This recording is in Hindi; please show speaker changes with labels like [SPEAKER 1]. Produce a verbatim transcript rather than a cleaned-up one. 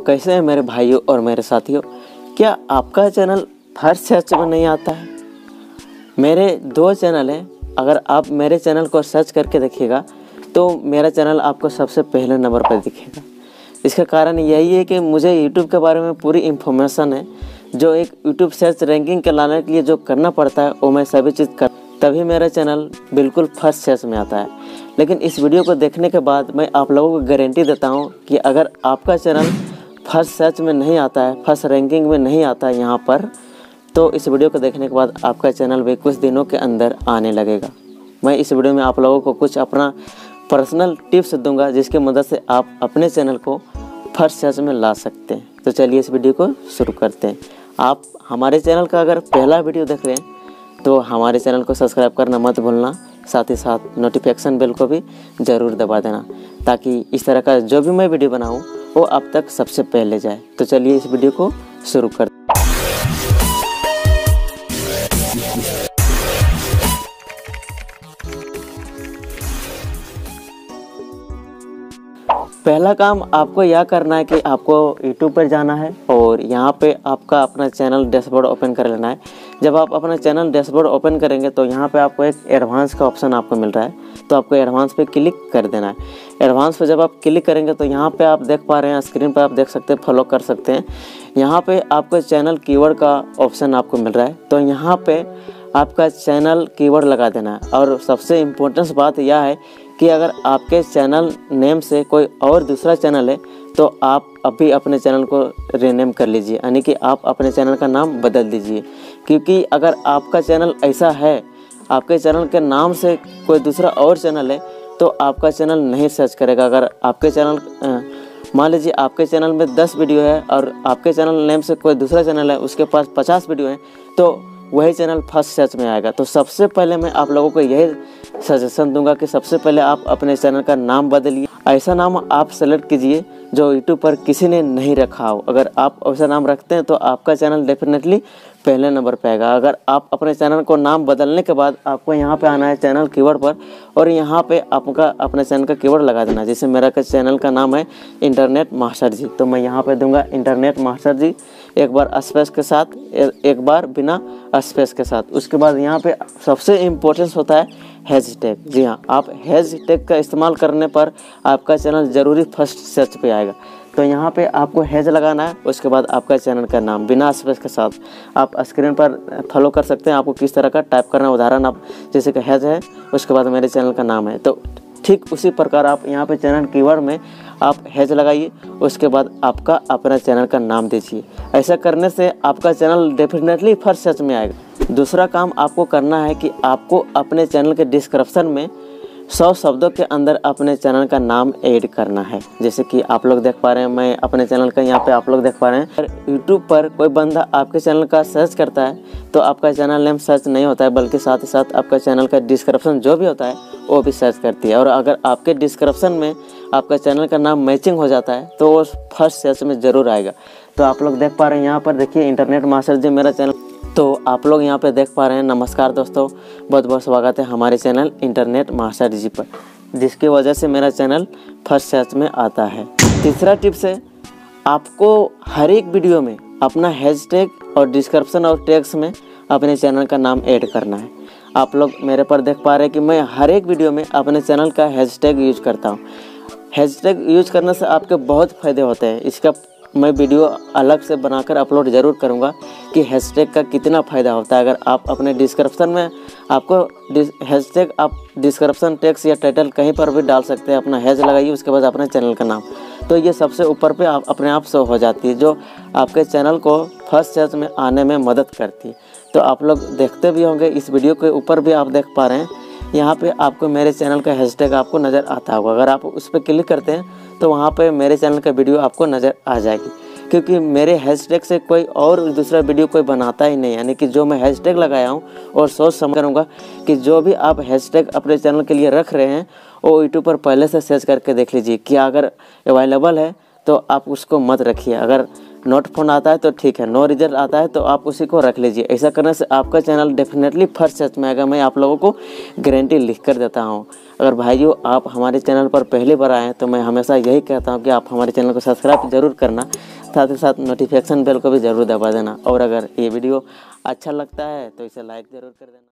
[SPEAKER 1] कैसे हैं मेरे भाइयों और मेरे साथियों। क्या आपका चैनल फर्स्ट सर्च में नहीं आता है? मेरे दो चैनल हैं, अगर आप मेरे चैनल को सर्च करके देखिएगा तो मेरा चैनल आपको सबसे पहले नंबर पर दिखेगा। इसका कारण यही है कि मुझे यूट्यूब के बारे में पूरी इन्फॉर्मेशन है। जो एक यूट्यूब सर्च रैंकिंग के लाने के लिए जो करना पड़ता है वो मैं सभी चीज़ कर, तभी मेरा चैनल बिल्कुल फर्स्ट सर्च में आता है। लेकिन इस वीडियो को देखने के बाद मैं आप लोगों को गारंटी देता हूँ कि अगर आपका चैनल फर्स्ट सर्च में नहीं आता है, फर्स्ट रैंकिंग में नहीं आता है यहाँ पर, तो इस वीडियो को देखने के बाद आपका चैनल भी कुछ दिनों के अंदर आने लगेगा। मैं इस वीडियो में आप लोगों को कुछ अपना पर्सनल टिप्स दूंगा जिसकी मदद से आप अपने चैनल को फर्स्ट सर्च में ला सकते हैं। तो चलिए इस वीडियो को शुरू करते हैं। आप हमारे चैनल का अगर पहला वीडियो देख रहे हैं तो हमारे चैनल को सब्सक्राइब करना मत भूलना, साथ ही साथ नोटिफिकेशन बेल को भी ज़रूर दबा देना ताकि इस तरह का जो भी मैं वीडियो बनाऊँ वो आप तक सबसे पहले जाए। तो चलिए इस वीडियो को शुरू करते हैं। पहला काम आपको यह करना है कि आपको यूट्यूब पर जाना है और यहाँ पे आपका अपना चैनल डैशबोर्ड ओपन कर लेना है। जब आप अपना चैनल डैशबोर्ड ओपन करेंगे तो यहाँ पे आपको एक एडवांस का ऑप्शन आपको मिल रहा है, तो आपको एडवांस पे क्लिक कर देना है। एडवांस पे जब आप क्लिक करेंगे तो यहाँ पे आप देख पा रहे हैं, स्क्रीन पर आप देख सकते हैं, फॉलो कर सकते हैं। यहाँ पे आपको चैनल कीवर्ड का ऑप्शन आपको मिल रहा है, तो यहाँ पे आपका चैनल कीवर्ड लगा देना है। और सबसे इम्पोर्टेंट बात यह है कि अगर आपके चैनल नेम से कोई और दूसरा चैनल है तो आप अभी अपने चैनल को रीनेम कर लीजिए, यानी कि आप अपने चैनल का नाम बदल दीजिए। क्योंकि अगर आपका चैनल ऐसा है, आपके चैनल के नाम से कोई दूसरा और चैनल है तो आपका चैनल नहीं सर्च करेगा। अगर आपके चैनल मान लीजिए आपके चैनल में दस वीडियो है और आपके चैनल नेम से कोई दूसरा चैनल है, उसके पास पचास वीडियो हैं, तो वही चैनल फर्स्ट सर्च में आएगा। तो सबसे पहले मैं आप लोगों को यही सजेशन दूंगा कि सबसे पहले आप अपने चैनल का नाम बदलिए। ऐसा नाम आप सेलेक्ट कीजिए जो यूट्यूब पर किसी ने नहीं रखा हो। अगर आप ऐसा नाम रखते हैं तो आपका चैनल डेफिनेटली पहले नंबर पे आएगा। अगर आप अपने चैनल को नाम बदलने के बाद आपको यहाँ पे आना है चैनल कीवर्ड पर और यहाँ पे आपका अपने चैनल का कीवर्ड लगा देना है। जैसे मेरा चैनल का नाम है इंटरनेट मास्टर जी, तो मैं यहाँ पे दूंगा इंटरनेट मास्टर जी, एक बार स्पेस के साथ, एक बार बिना स्पेस के साथ। उसके बाद यहाँ पे सबसे इम्पोर्टेंस होता है हैशटैग। जी हाँ, आप हैशटैग का इस्तेमाल करने पर आपका चैनल ज़रूरी फर्स्ट सर्च पे आएगा। तो यहाँ पे आपको हैज लगाना है, उसके बाद आपका चैनल का नाम बिना स्पेस के साथ। आप स्क्रीन पर फॉलो कर सकते हैं आपको किस तरह का टाइप करना। उदाहरण आप जैसे कि हैज है, उसके बाद मेरे चैनल का नाम है, तो ठीक उसी प्रकार आप यहाँ पे चैनल कीवर्ड में आप हैज लगाइए, उसके बाद आपका अपना चैनल का नाम दीजिए। ऐसा करने से आपका चैनल डेफिनेटली फर्स्ट सर्च में आएगा। दूसरा काम आपको करना है कि आपको अपने चैनल के डिस्क्रिप्शन में सौ शब्दों के अंदर अपने चैनल का नाम ऐड करना है। जैसे कि आप लोग देख पा रहे हैं, मैं अपने चैनल का यहाँ पे आप लोग देख पा रहे हैं। यूट्यूब पर कोई बंदा आपके चैनल का सर्च करता है तो आपका चैनल नेम सर्च नहीं होता है, बल्कि साथ ही साथ आपका चैनल का डिस्क्रिप्शन जो भी होता है वो भी सर्च करती है। और अगर आपके डिस्क्रिप्शन में आपका चैनल का नाम मैचिंग हो जाता है तो वो फर्स्ट सर्च में ज़रूर आएगा। तो आप लोग देख पा रहे हैं यहाँ पर, देखिए इंटरनेट मास्टर जी मेरा चैनल। तो आप लोग यहाँ पे देख पा रहे हैं। नमस्कार दोस्तों, बहुत बहुत स्वागत है हमारे चैनल इंटरनेट मास्टर जी पर, जिसकी वजह से मेरा चैनल फर्स्ट सर्च में आता है। तीसरा टिप्स है, आपको हर एक वीडियो में अपना हैशटैग और डिस्क्रिप्शन और टैग्स में अपने चैनल का नाम ऐड करना है। आप लोग मेरे पर देख पा रहे हैं कि मैं हर एक वीडियो में अपने चैनल का हैशटैग यूज करता हूँ। हैशटैग यूज करने से आपके बहुत फ़ायदे होते हैं। इसका मैं वीडियो अलग से बनाकर अपलोड ज़रूर करूंगा कि हैशटैग का कितना फ़ायदा होता है। अगर आप अपने डिस्क्रिप्शन में आपको हैशटैग आप डिस्क्रिप्शन टेक्स्ट या टाइटल कहीं पर भी डाल सकते हैं, अपना हैश लगाइए, उसके बाद अपने चैनल का नाम, तो ये सबसे ऊपर पे आप अपने आप शो हो जाती है, जो आपके चैनल को फर्स्ट सर्च में आने में मदद करती है। तो आप लोग देखते भी होंगे, इस वीडियो के ऊपर भी आप देख पा रहे हैं, यहाँ पे आपको मेरे चैनल का हैशटैग आपको नज़र आता होगा। अगर आप उस पर क्लिक करते हैं तो वहाँ पे मेरे चैनल का वीडियो आपको नज़र आ जाएगी, क्योंकि मेरे हैशटैग से कोई और दूसरा वीडियो कोई बनाता ही नहीं। यानी कि जो मैं हैशटैग लगाया हूँ और सोच समझ करूँगा कि जो भी आप हैशटैग अपने चैनल के लिए रख रहे हैं वो यूट्यूब पर पहले से सर्च करके देख लीजिए कि अगर अवेलेबल है तो आप उसको मत रखिए। अगर नोट फोन आता है तो ठीक है, नो रिजल्ट आता है तो आप उसी को रख लीजिए। ऐसा करने से आपका चैनल डेफिनेटली फर्स्ट सर्च में आएगा, मैं आप लोगों को गारंटी लिख कर देता हूँ। अगर भाइयों आप हमारे चैनल पर पहली बार आए हैं तो मैं हमेशा यही कहता हूँ कि आप हमारे चैनल को सब्सक्राइब जरूर करना, साथ ही साथ नोटिफिकेशन बेल को भी ज़रूर दबा देना। और अगर ये वीडियो अच्छा लगता है तो इसे लाइक ज़रूर कर देना।